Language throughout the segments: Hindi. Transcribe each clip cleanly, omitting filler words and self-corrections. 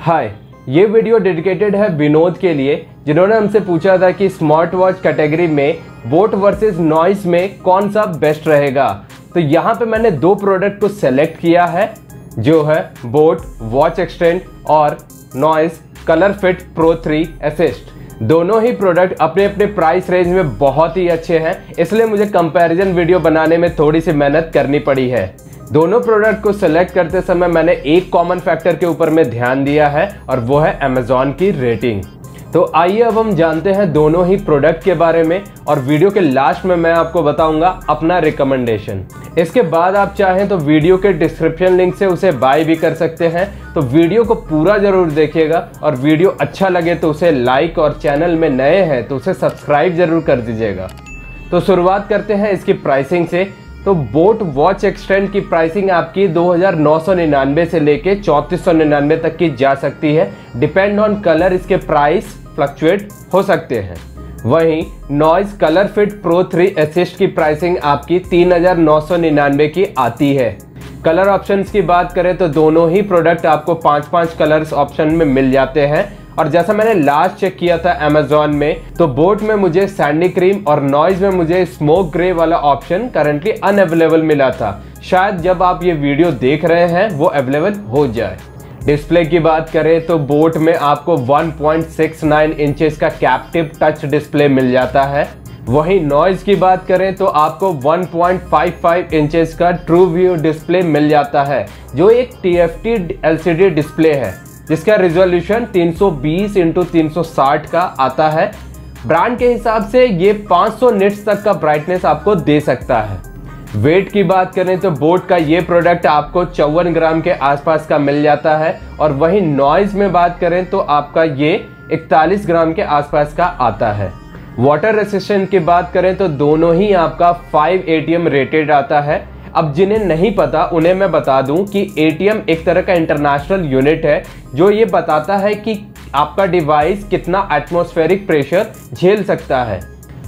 हाय, ये वीडियो डेडिकेटेड है विनोद के लिए, जिन्होंने हमसे पूछा था कि स्मार्ट वॉच कैटेगरी में बोट वर्सेस नॉइस में कौन सा बेस्ट रहेगा। तो यहाँ पे मैंने दो प्रोडक्ट को सेलेक्ट किया है, जो है बोट वॉच एक्सटेंड और Noise ColorFit Pro 3 assist. दोनों ही प्रोडक्ट अपने अपने प्राइस रेंज में बहुत ही अच्छे हैं, इसलिए मुझे कंपैरिजन वीडियो बनाने में थोड़ी सी मेहनत करनी पड़ी है। दोनों प्रोडक्ट को सिलेक्ट करते समय मैंने एक कॉमन फैक्टर के ऊपर में ध्यान दिया है और वो है अमेज़न की रेटिंग। तो आइए अब हम जानते हैं दोनों ही प्रोडक्ट के बारे में और वीडियो के लास्ट में मैं आपको बताऊंगा अपना रिकमेंडेशन। इसके बाद आप चाहें तो वीडियो के डिस्क्रिप्शन लिंक से उसे बाय भी कर सकते हैं। तो वीडियो को पूरा जरूर देखिएगा और वीडियो अच्छा लगे तो उसे लाइक और चैनल में नए हैं तो उसे सब्सक्राइब जरूर कर दीजिएगा। तो शुरुआत करते हैं इसकी प्राइसिंग से। तो बोट वॉच एक्सटेंड की प्राइसिंग आपकी 2999 से लेके 3499 तक की जा सकती है। डिपेंड ऑन कलर इसके प्राइस फ्लक्चुएट हो सकते हैं। वहीं Noise ColorFit Pro 3 assist की प्राइसिंग आपकी 3999 की आती है। कलर ऑप्शंस की बात करें तो दोनों ही प्रोडक्ट आपको 5-5 कलर्स ऑप्शन में मिल जाते हैं। और जैसा मैंने लास्ट चेक किया था अमेज़न में, तो बोट में मुझे सैंडी क्रीम और नॉइस में मुझे स्मोक ग्रे वाला ऑप्शन करंटली अनअवेलेबल मिला था। शायद जब आप ये वीडियो देख रहे हैं वो अवेलेबल हो जाए। डिस्प्ले की बात करें तो बोट में आपको 1.69 इंचेस का कैप्टिव टच डिस्प्ले मिल जाता है। वहीं नॉइस की बात करें तो आपको 1.55 इंचेस का ट्रू व्यू डिस्प्ले मिल जाता है, जो एक TFT LCD डिस्प्ले है जिसका रिजोल्यूशन 320x360 का आता है। ब्रांड के हिसाब से ये 500 निट्स तक का ब्राइटनेस आपको दे सकता है। वेट की बात करें तो बोट का ये प्रोडक्ट आपको 54 ग्राम के आसपास का मिल जाता है। और वहीं नॉइस में बात करें तो आपका ये 41 ग्राम के आसपास का आता है। वाटर रेसिस्टेंट की बात करें तो दोनों ही आपका 5 ATM रेटेड आता है। अब जिन्हें नहीं पता उन्हें मैं बता दूं कि ATM एक तरह का इंटरनेशनल यूनिट है जो ये बताता है कि आपका डिवाइस कितना एटमॉस्फेरिक प्रेशर झेल सकता है।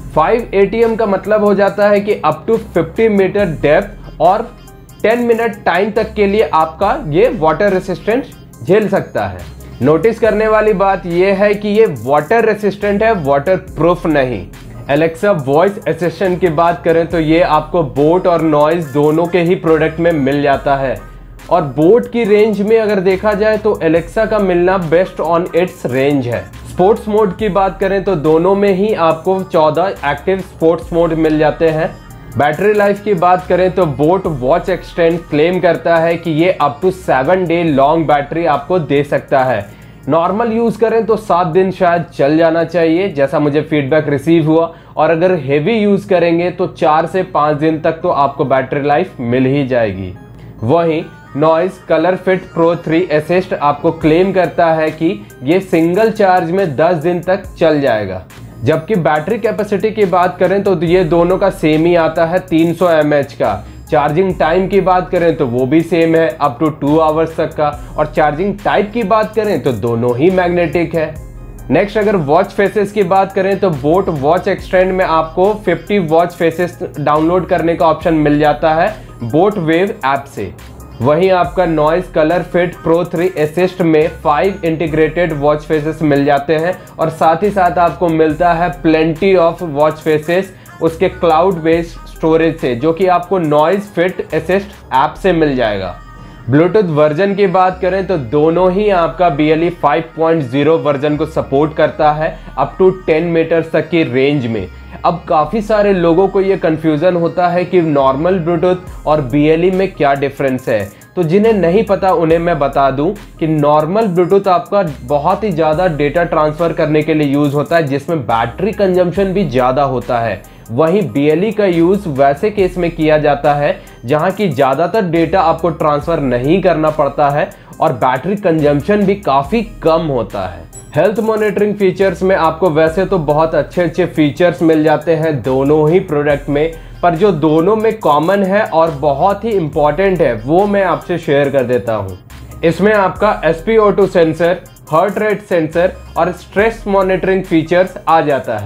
5 ATM का मतलब हो जाता है कि अप टू 50 मीटर डेप्थ और 10 मिनट टाइम तक के लिए आपका ये वाटर रेसिस्टेंट झेल सकता है। नोटिस करने वाली बात यह है कि ये वाटर रेसिस्टेंट है, वाटर प्रूफ नहीं। एलेक्सा वॉइस असिस्टेंट की बात करें तो ये आपको बोट और नॉइस दोनों के ही प्रोडक्ट में मिल जाता है। और बोट की रेंज में अगर देखा जाए तो एलेक्सा का मिलना बेस्ट ऑन इट्स रेंज है। स्पोर्ट्स मोड की बात करें तो दोनों में ही आपको 14 एक्टिव स्पोर्ट्स मोड मिल जाते हैं। बैटरी लाइफ की बात करें तो बोट वॉच एक्सटेंड क्लेम करता है कि ये up to 7 day long battery आपको दे सकता है। नॉर्मल यूज़ करें तो 7 दिन शायद चल जाना चाहिए, जैसा मुझे फीडबैक रिसीव हुआ। और अगर हेवी यूज़ करेंगे तो 4 से 5 दिन तक तो आपको बैटरी लाइफ मिल ही जाएगी। वहीं Noise ColorFit Pro 3 Assist आपको क्लेम करता है कि ये सिंगल चार्ज में 10 दिन तक चल जाएगा। जबकि बैटरी कैपेसिटी की बात करें तो ये दोनों का सेम ही आता है, 300 mAh का। चार्जिंग टाइम की बात करें तो वो भी सेम है, अप टू 2 आवर्स तक का। और चार्जिंग टाइप की बात करें तो दोनों ही मैग्नेटिक है। नेक्स्ट अगर वॉच फेसेस की बात करें तो बोट वॉच एक्सटेंड में आपको 50 वॉच फेसेस डाउनलोड करने का ऑप्शन मिल जाता है बोट वेव ऐप से। वहीं आपका Noise ColorFit Pro 3 Assist में 5 इंटीग्रेटेड वॉच फेसेस मिल जाते हैं। और साथ ही साथ आपको मिलता है प्लेंटी ऑफ वॉच फेसेस उसके क्लाउड बेस्ड स्टोरेज से, जो कि आपको नॉइस फिट असिस्ट ऐप से मिल जाएगा। ब्लूटूथ वर्जन की बात करें तो दोनों ही आपका BLE 5.0 वर्जन को सपोर्ट करता है अप टू 10 मीटर्स तक की रेंज में। अब काफ़ी सारे लोगों को ये कन्फ्यूज़न होता है कि नॉर्मल ब्लूटूथ और BLE में क्या डिफरेंस है। तो जिन्हें नहीं पता उन्हें मैं बता दूं कि नॉर्मल ब्लूटूथ आपका बहुत ही ज़्यादा डेटा ट्रांसफ़र करने के लिए यूज़ होता है, जिसमें बैटरी कंजम्पशन भी ज़्यादा होता है। वहीं BLE का यूज़ वैसे केस में किया जाता है जहां की ज़्यादातर डेटा आपको ट्रांसफ़र नहीं करना पड़ता है और बैटरी कंजम्पशन भी काफ़ी कम होता है। हेल्थ मॉनिटरिंग फीचर्स में आपको वैसे तो बहुत अच्छे फीचर्स मिल जाते हैं दोनों ही प्रोडक्ट में, पर जो दोनों में कॉमन है और बहुत ही इम्पॉर्टेंट है वो मैं आपसे शेयर कर देता हूँ। इसमें आपका SpO2 sensor, heart rate sensor और स्ट्रेस मॉनिटरिंग फीचर्स आ जाता है।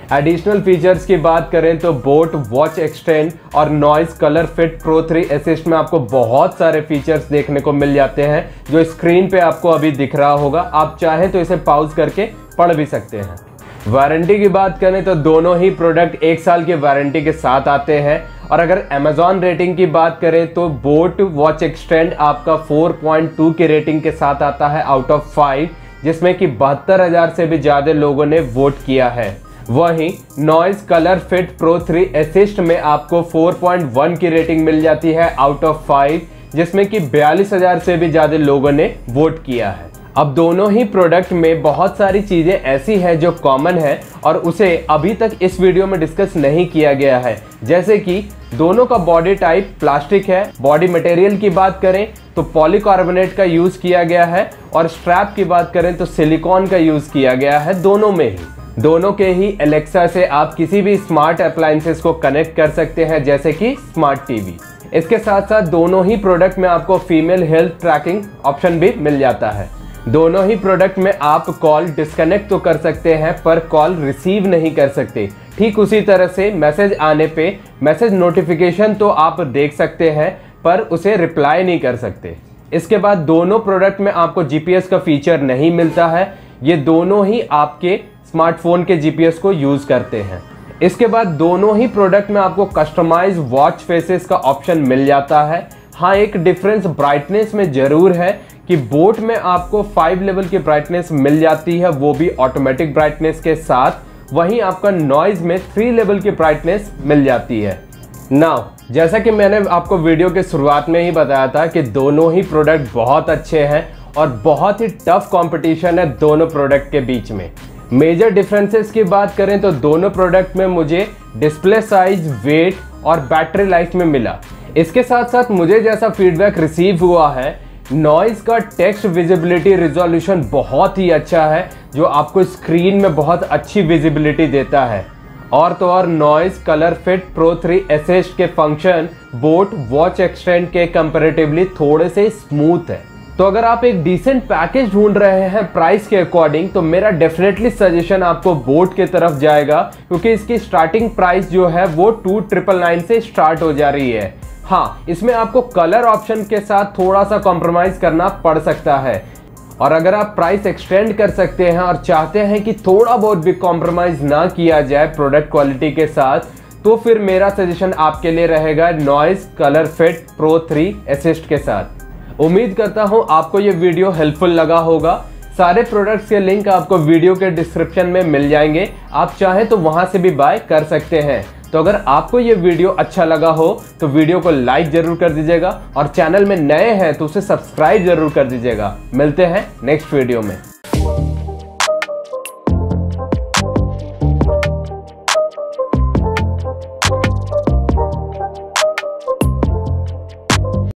एडिशनल फीचर्स की बात करें तो बोट वॉच एक्सटेंड और Noise ColorFit Pro 3 Assist में आपको बहुत सारे फीचर्स देखने को मिल जाते हैं जो स्क्रीन पे आपको अभी दिख रहा होगा। आप चाहें तो इसे पॉज करके पढ़ भी सकते हैं। वारंटी की बात करें तो दोनों ही प्रोडक्ट 1 साल की वारंटी के साथ आते हैं। और अगर Amazon रेटिंग की बात करें तो बोट वॉच एक्सटेंड आपका 4.2 की रेटिंग के साथ आता है आउट ऑफ 5, जिसमें कि 72,000 से भी ज़्यादा लोगों ने वोट किया है। वहीं Noise ColorFit Pro 3 Assist में आपको 4.1 की रेटिंग मिल जाती है आउट ऑफ 5, जिसमें कि 42,000 से भी ज़्यादा लोगों ने वोट किया है। अब दोनों ही प्रोडक्ट में बहुत सारी चीज़ें ऐसी हैं जो कॉमन है और उसे अभी तक इस वीडियो में डिस्कस नहीं किया गया है, जैसे कि दोनों का बॉडी टाइप प्लास्टिक है। बॉडी मटेरियल की बात करें तो पॉलीकार्बोनेट का यूज़ किया गया है और स्ट्रैप की बात करें तो सिलिकॉन का यूज़ किया गया है दोनों में ही। दोनों के ही एलेक्सा से आप किसी भी स्मार्ट अप्लायंसेस को कनेक्ट कर सकते हैं, जैसे कि स्मार्ट टीवी। इसके साथ साथ दोनों ही प्रोडक्ट में आपको फीमेल हेल्थ ट्रैकिंग ऑप्शन भी मिल जाता है। दोनों ही प्रोडक्ट में आप कॉल डिस्कनेक्ट तो कर सकते हैं पर कॉल रिसीव नहीं कर सकते। ठीक उसी तरह से मैसेज आने पे मैसेज नोटिफिकेशन तो आप देख सकते हैं पर उसे रिप्लाई नहीं कर सकते। इसके बाद दोनों प्रोडक्ट में आपको जीपीएस का फीचर नहीं मिलता है। ये दोनों ही आपके स्मार्टफोन के जीपीएस को यूज करते हैं। इसके बाद दोनों ही प्रोडक्ट में आपको कस्टमाइज वॉच फेसेस का ऑप्शन मिल जाता है। हाँ, एक डिफरेंस ब्राइटनेस में जरूर है कि बोट में आपको 5 लेवल की ब्राइटनेस मिल जाती है, वो भी ऑटोमेटिक ब्राइटनेस के साथ। वहीं आपका नॉइज में 3 लेवल की ब्राइटनेस मिल जाती है। नाउ जैसा कि मैंने आपको वीडियो के शुरुआत में ही बताया था कि दोनों ही प्रोडक्ट बहुत अच्छे हैं और बहुत ही टफ कंपटीशन है दोनों प्रोडक्ट के बीच में। मेजर डिफरेंसेस की बात करें तो दोनों प्रोडक्ट में मुझे डिस्प्ले साइज, वेट और बैटरी लाइफ में मिला। इसके साथ साथ मुझे जैसा फीडबैक रिसीव हुआ है, नॉइज का टेक्स्ट विजिबिलिटी रिजोल्यूशन बहुत ही अच्छा है, जो आपको स्क्रीन में बहुत अच्छी विजिबिलिटी देता है। और तो और Noise ColorFit Pro 3 Assist के फंक्शन बोट वॉच एक्सटेंड के कंपैरेटिवली थोड़े से स्मूथ है। तो अगर आप एक डिसेंट पैकेज ढूंढ रहे हैं प्राइस के अकॉर्डिंग तो मेरा डेफिनेटली सजेशन आपको बोट के तरफ जाएगा, क्योंकि इसकी स्टार्टिंग प्राइस जो है वो 2,999 से स्टार्ट हो जा रही है। हाँ, इसमें आपको कलर ऑप्शन के साथ थोड़ा सा कॉम्प्रोमाइज करना पड़ सकता है। और अगर आप प्राइस एक्सटेंड कर सकते हैं और चाहते हैं कि थोड़ा बहुत भी कॉम्प्रोमाइज ना किया जाए प्रोडक्ट क्वालिटी के साथ, तो फिर मेरा सजेशन आपके लिए रहेगा Noise ColorFit Pro 3 Assist के साथ। उम्मीद करता हूं आपको ये वीडियो हेल्पफुल लगा होगा। सारे प्रोडक्ट्स के लिंक आपको वीडियो के डिस्क्रिप्शन में मिल जाएंगे, आप चाहें तो वहां से भी बाय कर सकते हैं। तो अगर आपको ये वीडियो अच्छा लगा हो तो वीडियो को लाइक जरूर कर दीजिएगा और चैनल में नए हैं तो उसे सब्सक्राइब जरूर कर दीजिएगा। मिलते हैं नेक्स्ट वीडियो में।